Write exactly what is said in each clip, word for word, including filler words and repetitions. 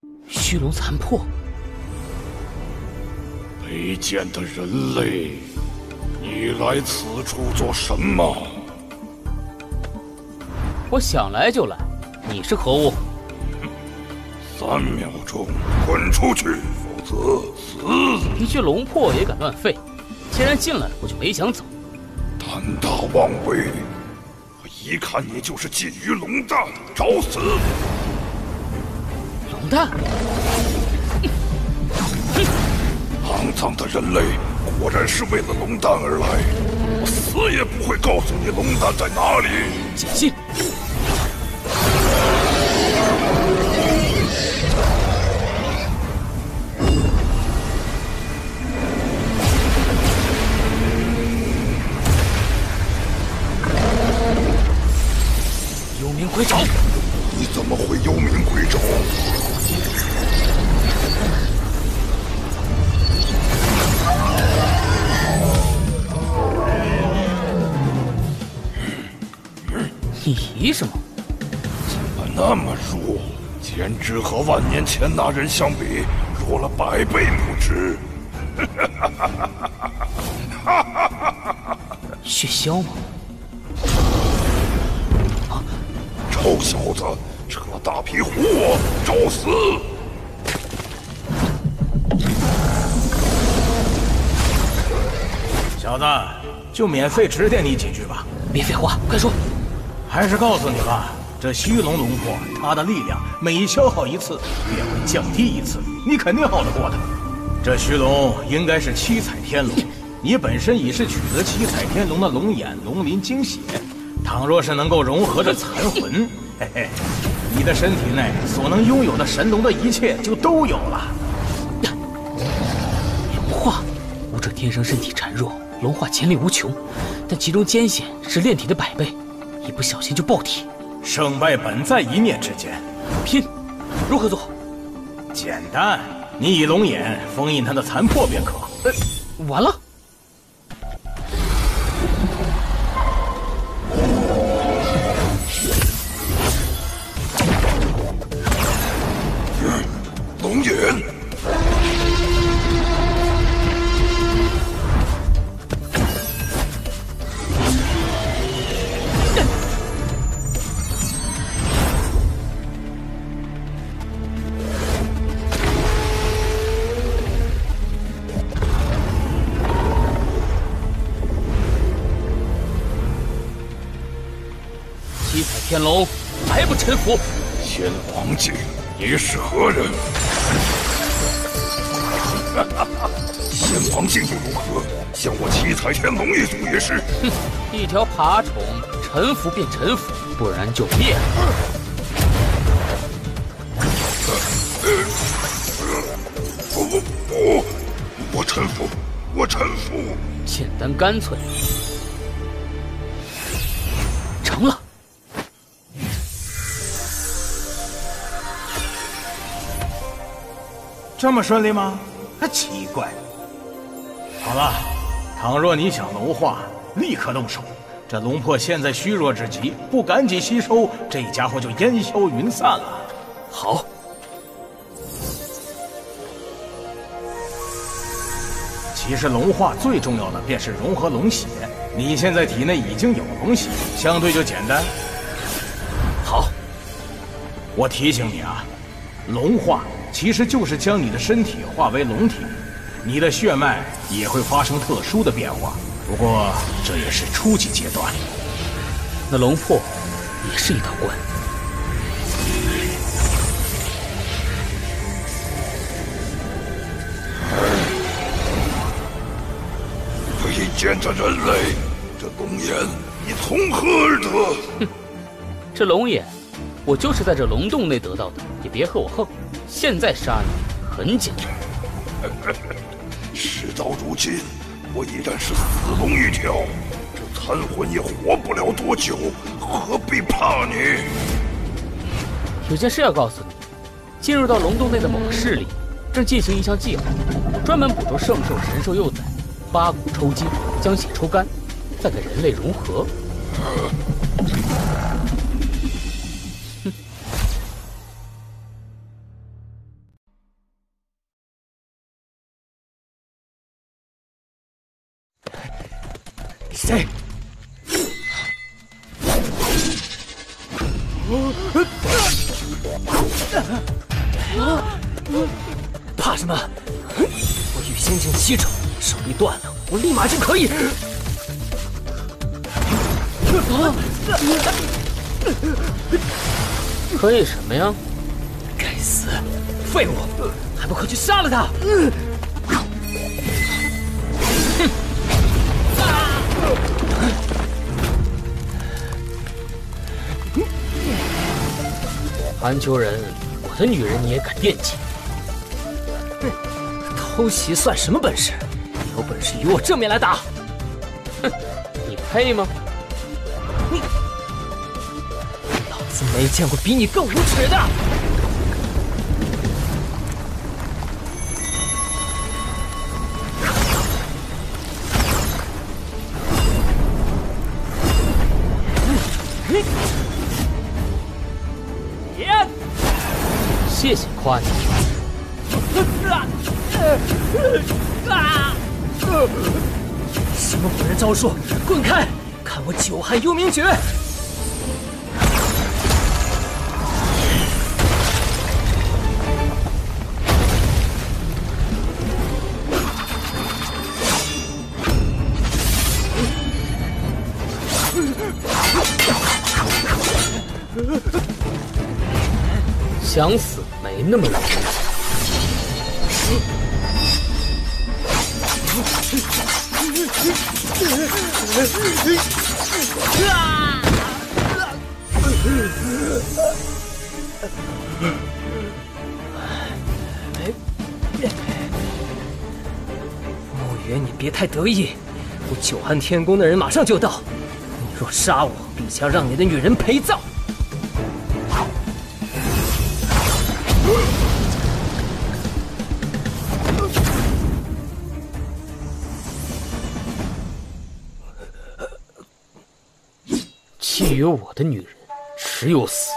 虚龙残破。 卑贱的人类，你来此处做什么？ 我想来就来，你是何物？ 三秒钟，滚出去，否则死！ 一具龙魄也敢乱吠？既然进来了，我就没想走。 胆大妄为！我一看你就是觊觎龙蛋，找死！ 龙蛋！ 肮脏的人类，果然是为了龙蛋而来。我死也不会告诉你龙蛋在哪里。 简信。幽冥鬼爪！ 你怎么会幽冥鬼爪？ 你疑什么？ 怎么那么弱？简直和万年前那人相比，弱了百倍不止。 血枭吗？ 啊！臭小子，扯大皮唬我，找死！ 小子，就免费指点你几句吧。 别废话，快说。 还是告诉你吧，这虚龙龙魄，它的力量每消耗一次，便会降低一次，你肯定耗得过的。这虚龙应该是七彩天龙，你本身已是取得七彩天龙的龙眼、龙鳞、精血，倘若是能够融合着残魂，嘿嘿，你的身体内所能拥有的神龙的一切就都有了。 龙化，武者天生身体孱弱，龙化潜力无穷，但其中艰险是炼体的百倍。一不小心就爆体， 胜败本在一念之间。 拼，如何做？ 简单，你以龙眼封印他的残魄便可。 呃，完了。 龙眼。 七彩天龙还不臣服？ 天王境，你是何人？天王境又如何？像我七彩天龙一族也是。 哼，一条爬虫，臣服便臣服，不然就灭了。 不不不，我臣服，我臣服。 简单干脆。成了。 这么顺利吗？还奇怪。好了，倘若你想龙化，立刻动手。这龙魄现在虚弱之极，不赶紧吸收，这家伙就烟消云散了。 好。 其实龙化最重要的便是融合龙血，你现在体内已经有龙血，相对就简单。 好， 我提醒你啊，龙化其实就是将你的身体化为龙体，你的血脉也会发生特殊的变化，不过这也是初级阶段。 那龙魄也是一道关。 卑贱的人类，这龙眼你从何而得？ 哼，这龙眼我就是在这龙洞内得到的，也别和我横。现在杀你很简单。 事到如今，我已然是死龙一条，这残魂也活不了多久，何必怕你？ 有件事要告诉你，进入到龙洞内的某个势力，正进行一项计划，专门捕捉圣兽、神兽幼崽，八股抽筋，将血抽干，再给人类融合。 谁？怕什么？我与仙境七重，手一断了，我立马就可以。 可以什么呀？ 该死，废物，还不快去杀了他！ 韩秋人，我的女人你也敢惦记？ 偷袭算什么本事？有本事与我正面来打！ 哼，你配吗？ 你，老子没见过比你更无耻的！ 谢谢夸奖。 什么鬼人招数？滚开！看我久旱幽冥诀！ 想死没那么容易。 慕云，你别太得意，我久旱天宫的人马上就到。你若杀我，必将让你的女人陪葬。 觊觎我的女人，只有死。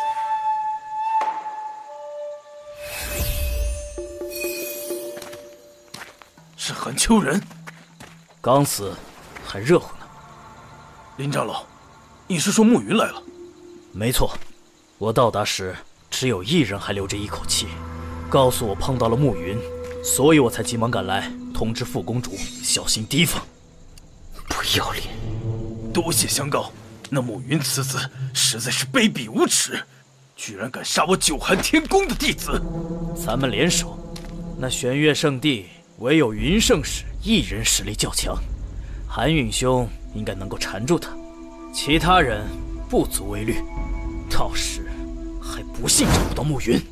是韩秋人， 刚死，还热乎呢。 林长老，你是说慕云来了？ 没错，我到达时只有一人还留着一口气，告诉我碰到了慕云，所以我才急忙赶来通知傅公主小心提防。 不要脸！ 多谢相告。那慕云此子实在是卑鄙无耻，居然敢杀我久寒天宫的弟子！ 咱们联手，那玄月圣地唯有云圣使一人实力较强，韩允兄应该能够缠住他，其他人不足为虑。到时还不信找不到慕云。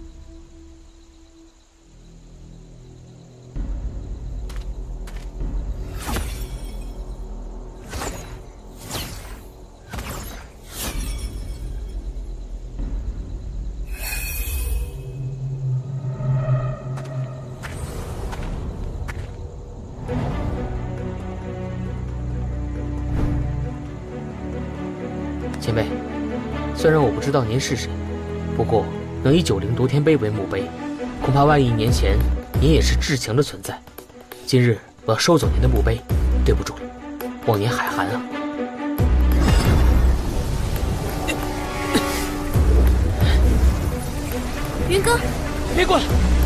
前辈，虽然我不知道您是谁，不过能以九灵夺天碑为墓碑，恐怕万亿年前您也是至强的存在。今日我要收走您的墓碑，对不住了，望您海涵啊！ 云哥， 别过来！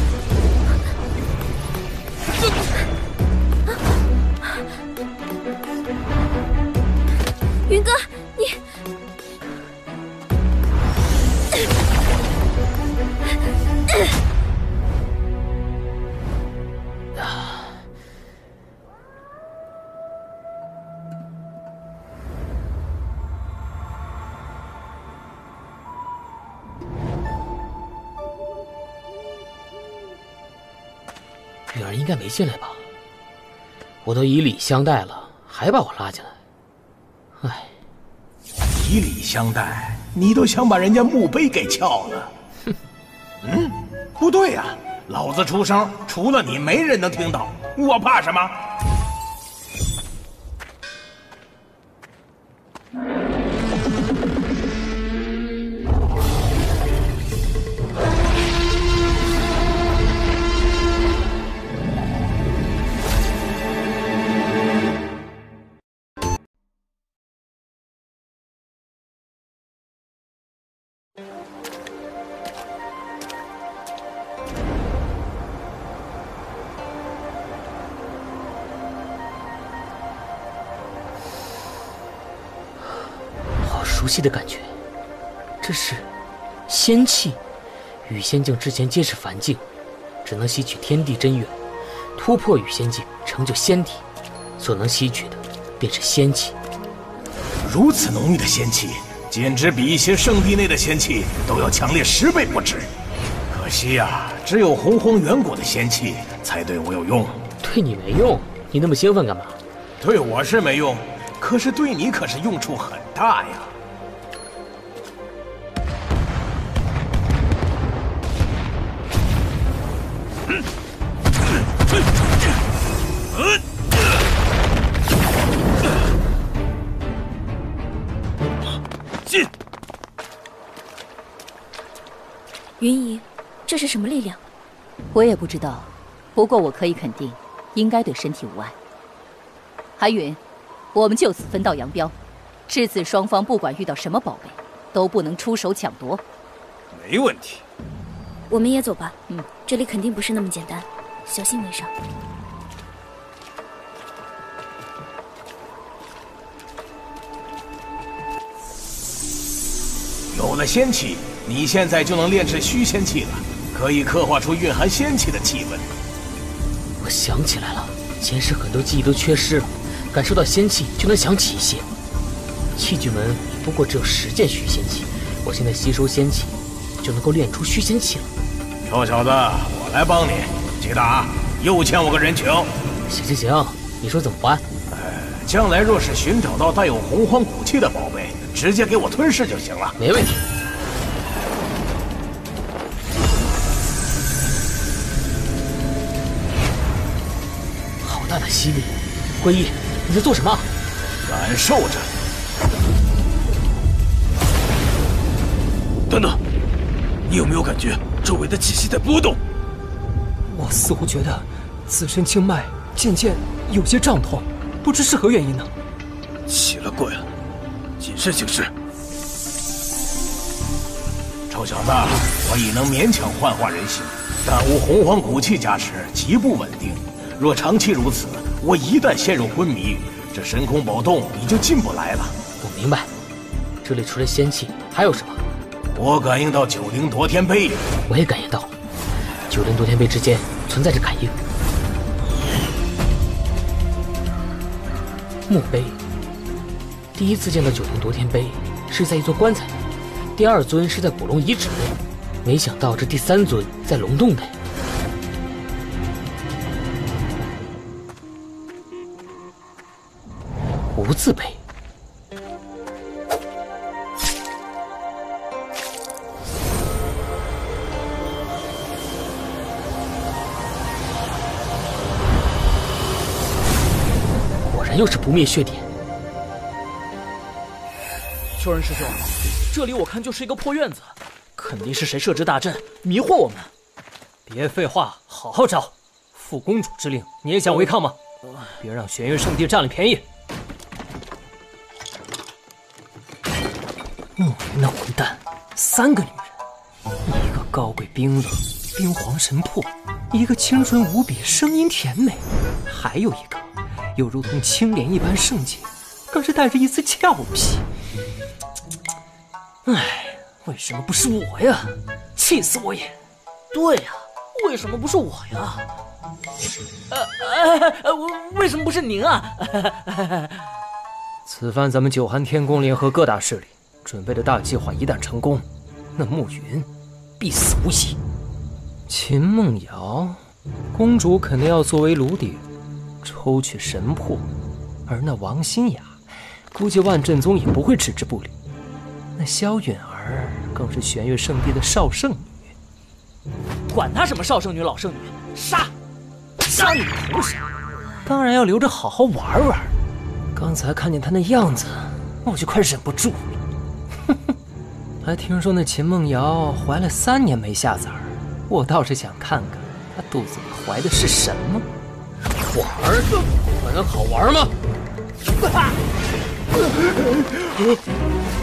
云哥，你。 女儿应该没进来吧？我都以礼相待了，还把我拉进来，唉。 以礼相待，你都想把人家墓碑给撬了？哼，嗯，不对呀、啊，老子出声，除了你，没人能听到，我怕什么？ 好熟悉的感觉，这是仙气。羽仙境之前皆是凡境，只能吸取天地真元，突破羽仙境，成就仙体，所能吸取的便是仙气。 如此浓郁的仙气，简直比一些圣地内的仙气都要强烈十倍不止。可惜呀、啊，只有洪荒远古的仙气才对我有用。 对你没用，你那么兴奋干嘛？ 对我是没用，可是对你可是用处很大呀。 进！ 云姨，这是什么力量？ 我也不知道，不过我可以肯定，应该对身体无碍。韩允，我们就此分道扬镳，至此双方不管遇到什么宝贝，都不能出手抢夺。 没问题。 我们也走吧。 嗯， 这里肯定不是那么简单，小心为上。 有了仙气，你现在就能炼制虚仙气了，可以刻画出蕴含仙气的气氛。 我想起来了，前世很多记忆都缺失了，感受到仙气就能想起一些。器具门不过只有十件虚仙气，我现在吸收仙气，就能够炼出虚仙气了。 臭小子，我来帮你，记得啊，又欠我个人情。 行行行，你说怎么还？ 呃，将来若是寻找到带有洪荒古气的宝贝，直接给我吞噬就行了。 没问题。好大的吸力！归一，你在做什么？ 感受着。 等等，你有没有感觉周围的气息在波动？ 我似乎觉得自身经脉渐渐有些胀痛，不知是何原因呢？ 奇了怪了，谨慎行事。 臭小子，我已能勉强幻化人形，但无洪荒古气加持，极不稳定。若长期如此，我一旦陷入昏迷，这神空宝洞你就进不来了。 我明白，这里除了仙气还有什么？ 我感应到九灵夺天杯， 我也感应到，九灵夺天杯之间存在着感应。墓碑，第一次见到九灵夺天杯是在一座棺材内，第二尊是在古龙遗址内，没想到这第三尊在龙洞内。无字碑。果然又是不灭血点。 秋人师兄，这里我看就是一个破院子，肯定是谁设置大阵迷惑我们。 别废话，好好找。副公主之令，你也想违抗吗？别让玄月圣地占了便宜。慕云那混蛋，三个女人，一个高贵冰冷、冰皇神魄，一个清纯无比、声音甜美，还有一个又如同青莲一般圣洁，更是带着一丝俏皮。唉，为什么不是我呀？气死我也！ 对呀、啊，为什么不是我呀？呃呃呃，为什么不是您啊？ 此番咱们九寒天宫联合各大势力准备的大计划一旦成功，那暮云必死无疑。秦梦瑶，公主肯定要作为炉鼎抽取神魄，而那王馨雅，估计万振宗也不会置之不理。那萧允儿更是玄月圣地的少圣女， 管她什么少圣女老圣女，杀！ 杀你头上！当然要留着好好玩玩。刚才看见她那样子，我就快忍不住了。哼哼，还听说那秦梦瑶怀了三年没下崽儿，我倒是想看看她肚子里怀的是什么。 我儿子还能好玩吗？